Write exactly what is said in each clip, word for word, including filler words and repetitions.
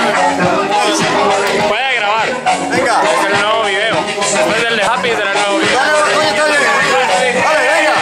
Puede grabar. Venga. Es el nuevo video. Después del de Happy será el nuevo video. Dale, oye, dale. Dale, venga.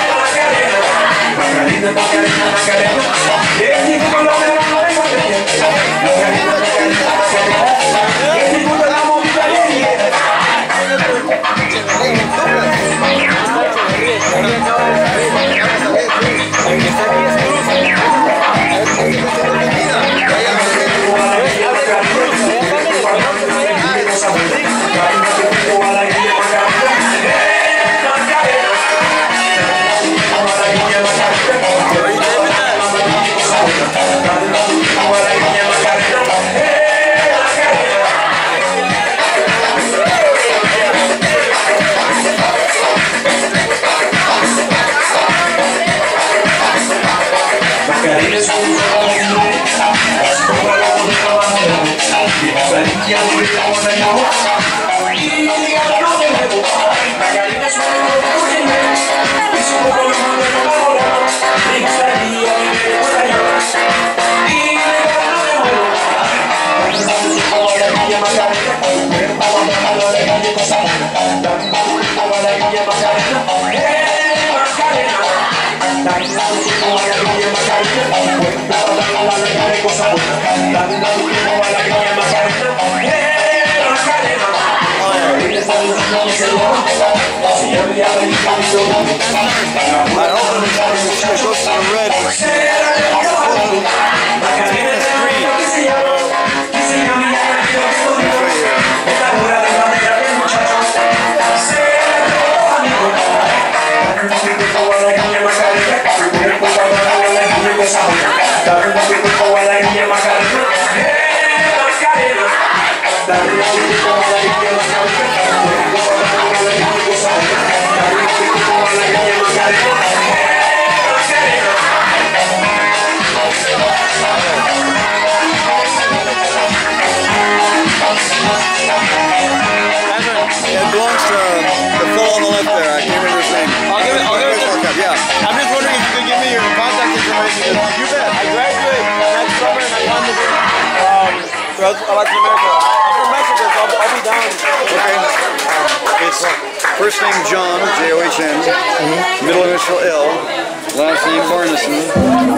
Latin America. I'm from Mexico, so I'll, I'll be down. Okay. Um, it's first name John, J O H N, mm-hmm. Middle initial L, last name Barneson.